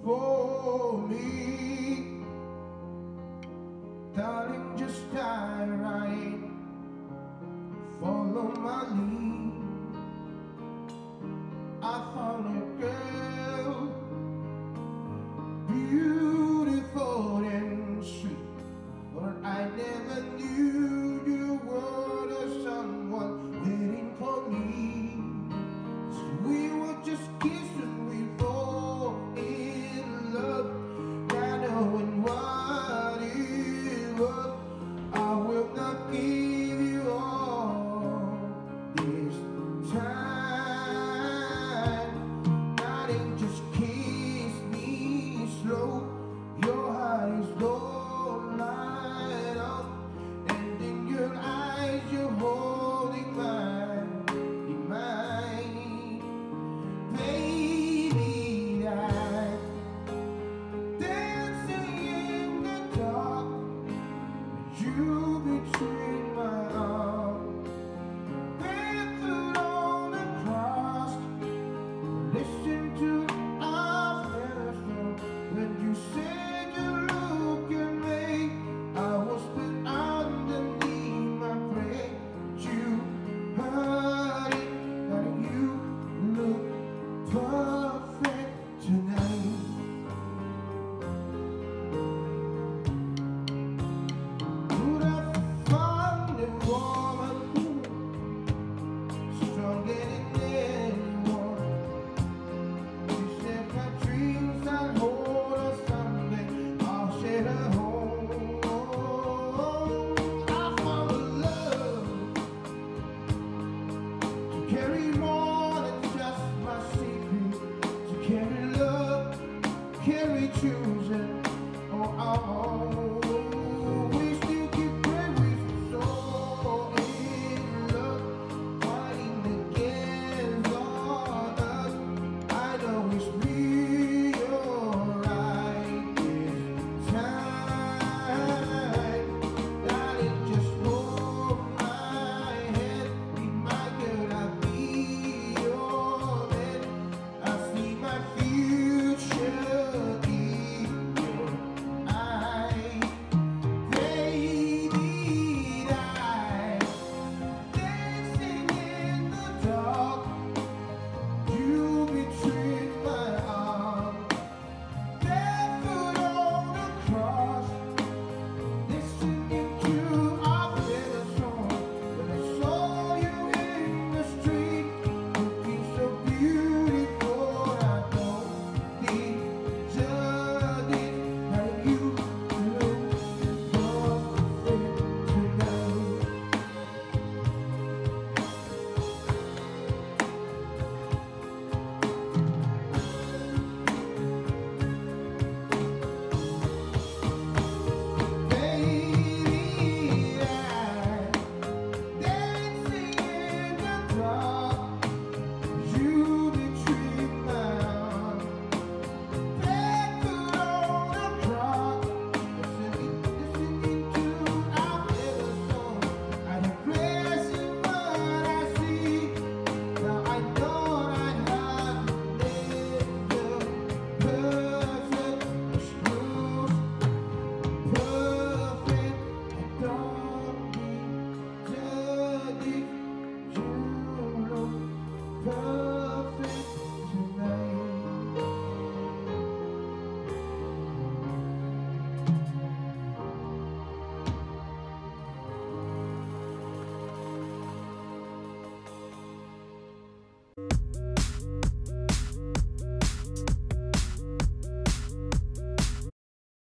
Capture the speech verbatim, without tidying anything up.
for me. Darling, just dive right in, follow my lead. I found a girl, beautiful and sweet, but I never knew you were the someone waiting for me. So we were just kissing, we fall in love, not knowing what it was. I will not give you all this time. Darling, just kiss me slow. Your heart is don't light up, and in your eyes you're holding mine, in mine. Baby, I'm dancing in the dark, you between my arms, barefoot on the cross. Listen to our first love when you said you look at me. I was put underneath my prayer. You heard it, and you look perfect tonight. Could I find a woman stronger than anyone? She said my dreams I'll hold her someday, I'll share her home. I found a love to carry more than just my secret, to carry love, carry choosing, oh, oh, oh.